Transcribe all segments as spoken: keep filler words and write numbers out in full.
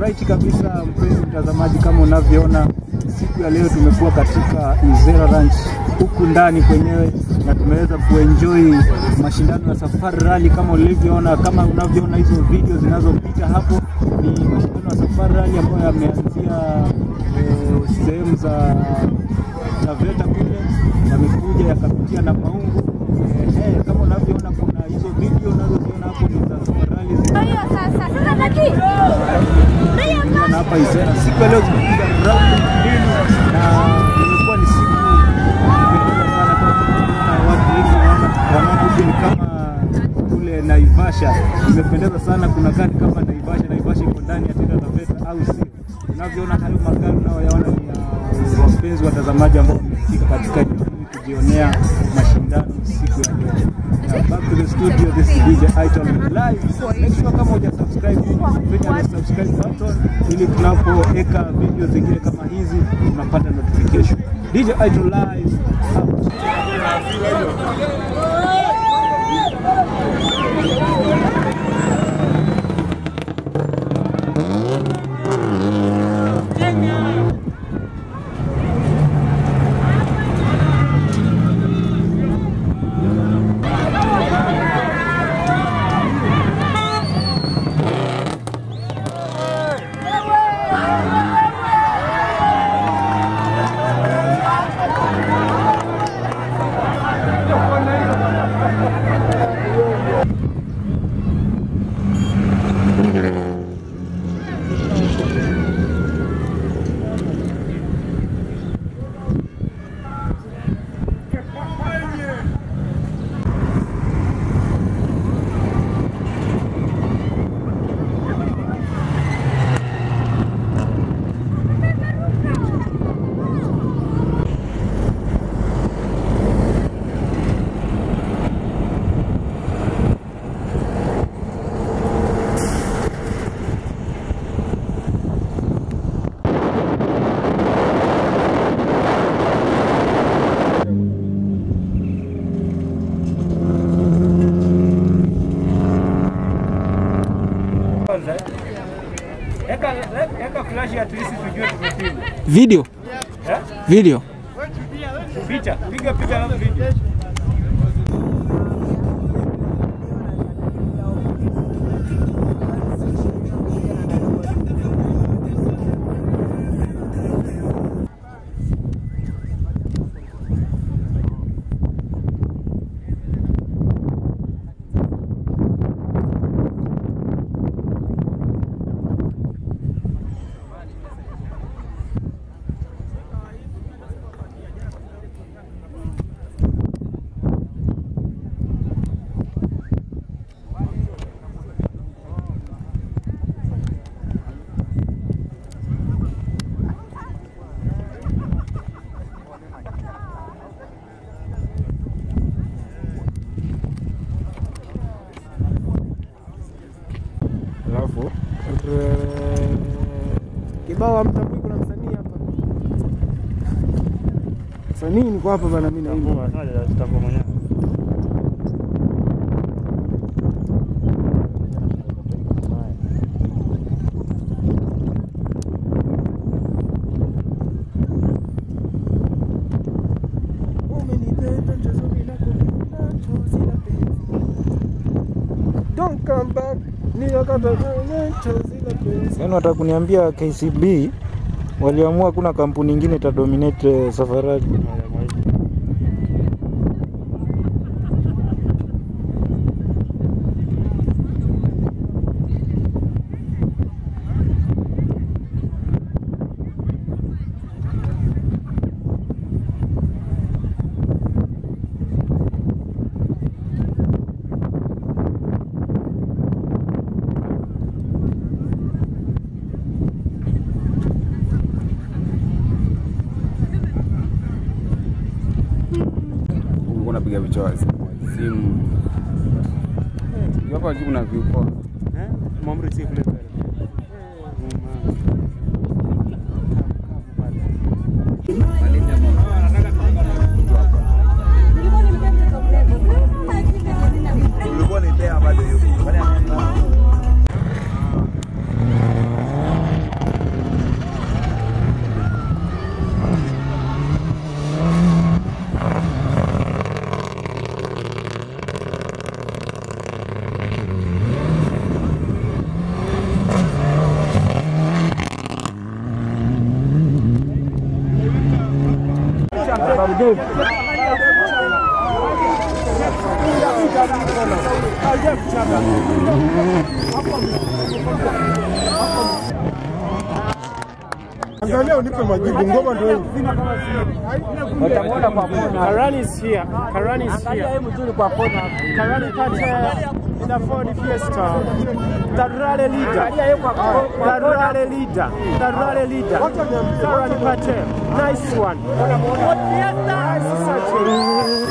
Alright kabisa mpenzi mtazamaji, kama unavyoona siku ya leo tumekuwa katika Izera Ranch huku ndani kwenyewe na tumeweza kuenjoy mashindano ya Safari Rally kama ulivyoona. Kama unavyoona hizo video zinazopita hapo ni mashindano ya Safari Rally ambayo yameanzia eh, sehemu za TAVETA kule, yamekuja yakapitia na Maungu. Eh, eh, kama unavyoona kuna hizo video unazoziona hapo ni za Safari Rally. Sasa sasa baki. Na hapa Izera siku ya leo tumepiga round mbili na imekuwa ni siku imependeza sana kwa kuona watu wengi wanaokuja kama kule Naivasha. Imependeza sana, kuna gari kama Naivasha, Naivasha iko ndani ya TAVETA au si. Unavyoona hayo magari nao yaona ni uh, wapenzi watazamaji ambao wamefika katika kujionea mashindano siku ya leo. Now back to the studio, this is D J ITAL live. Make sure kama uja subscribe, finya the subscribe button ili tunapoweka video zingine kama hizi unapata notification. D J ITAL live. Video. Yeah? Video. Picha. Piga picha na video. Alafu kibao mtambui kuna msanii hapa. Msanii niko hapa bana, mimi naimba. Ataja stampo mwenyewe. Don't come back. Yaani wataka kuniambia K C B waliamua kuna kampuni nyingine itadominate Safari Rally. Napiga picha simu. Hapa juu kuna view poa. Eh? Mambo si kule pale. Ulikuwa ni tena bado yuko. Angalia unipe majibu, ngoma ndio hiyo. Watamuona kwa kona. Karani is here. Karani is here. Angalia mzuri kwa kona. Karani Pate in the Ford Fiesta. The rally leader. The rally leader. The rally leader. Karani Pate. Nice one. Nice searching.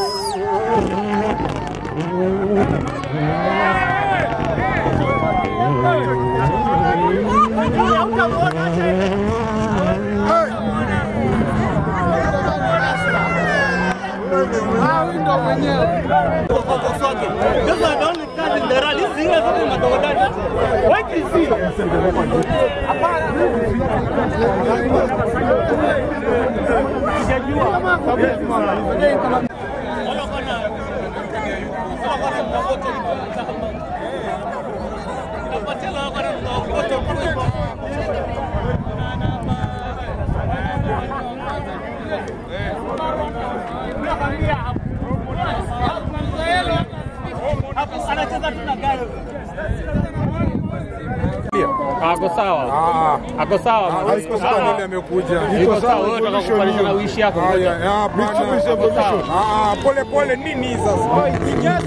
Ako sawa. Ah, ako sawa. Haiko sawa ndio amekuja. Iko sawa, wewe unataka kufanya na wishi yako. Haya, ah, bwana. Ah, pole pole nini sasa? Nini sasa?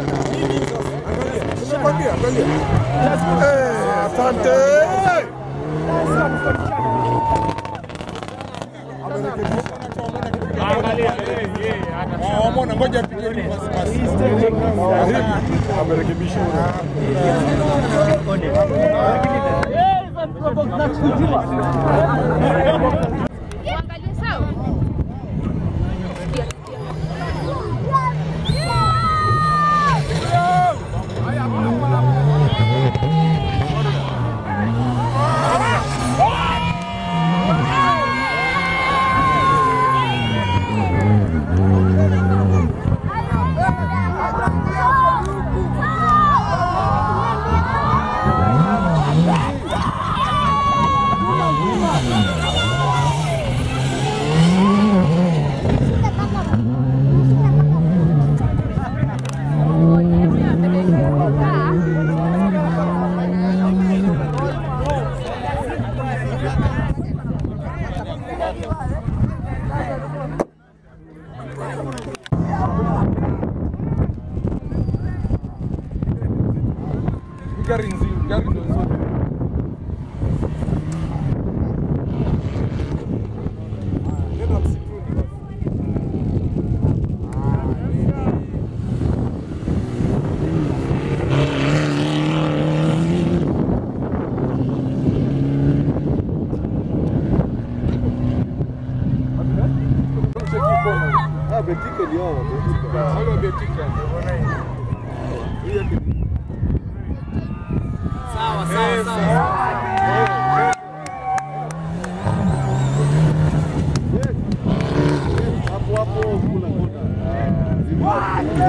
Angalia. Angalia, angalia. Eh, asante. Angalia, eh, eh. Ah, mbona ngoja apige pasi pasi. Amerekebisha. Angalia sawa. Gari nzima, gari ndio zote. Nenda msituni basi. Ah, betika ndio hao, betika. Hao betika. Sawa, sawa, sawa. Hapo hapo kuna kuna.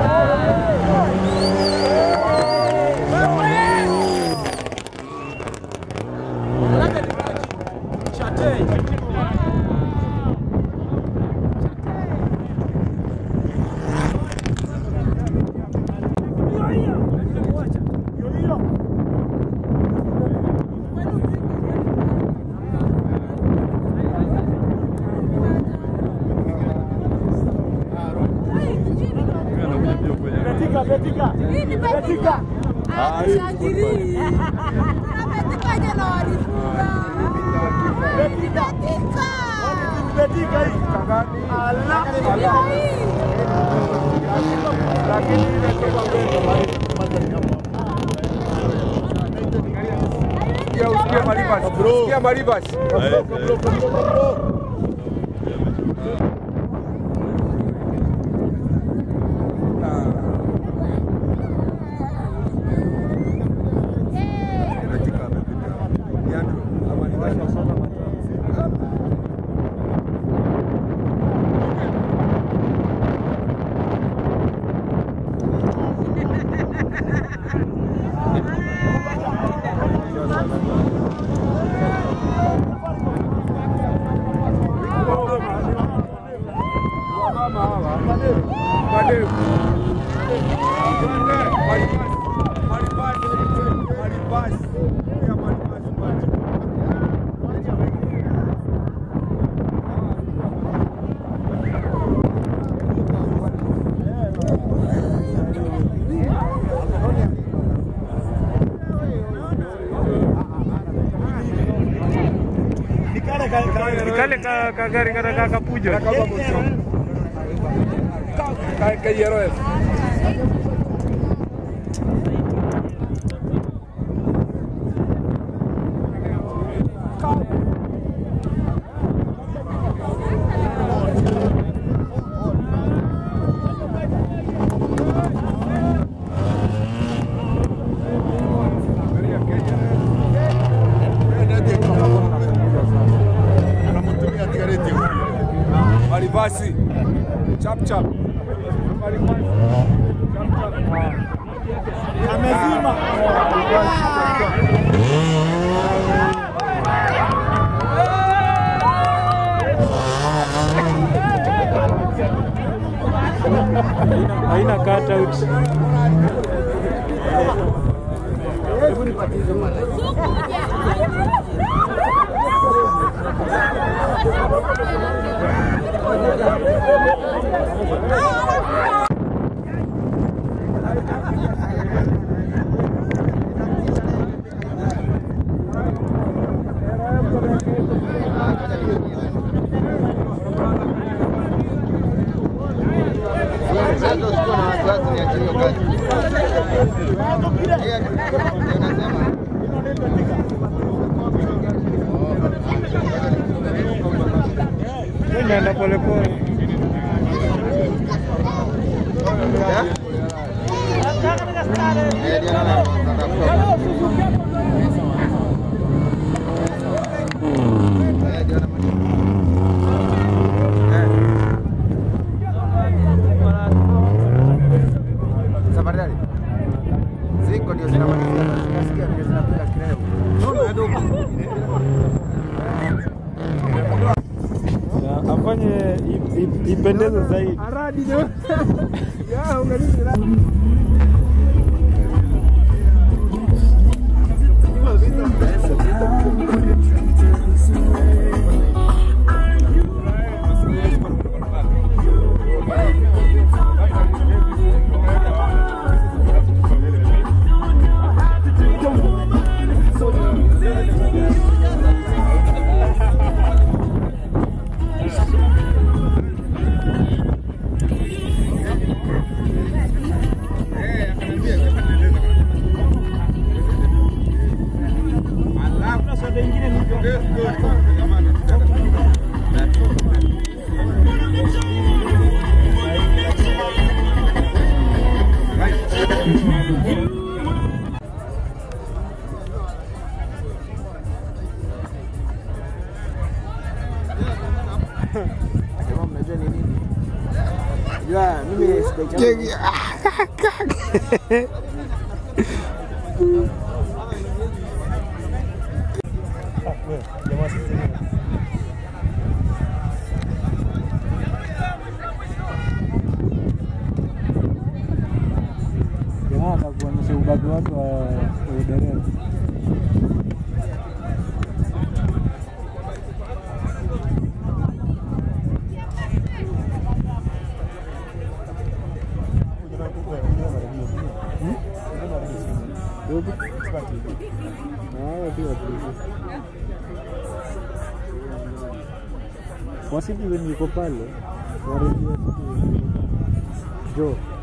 Betika. Ini Betika. Ah, sajiri. Betika jana walifunga. Betika. Betika hii. Allah. Lakini ile kwa Sikia usikie Maribas. Sikia Maribas. Kale ka kagari kada kakapujo. Kai kai Sherehe. Maribasi chap chap amezima haina cut out. Nenda pole pole. Safari ziko ndio zinamalizia, nasikia ndio zinapiga kelele. Afanye ipendeze zaidi. Aradi ndio. Ya unganizi radi. Ya, mimi sijajua. Jamaa anakuonyesha ubabe wake wa udereva. Wasiji wenye yuko pale warejea Jo